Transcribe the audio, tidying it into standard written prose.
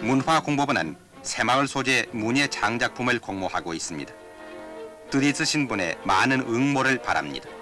문화공보부는 새마을 소재 문예 장작품을 공모하고 있습니다. 뜻 있으신 분의 많은 응모를 바랍니다.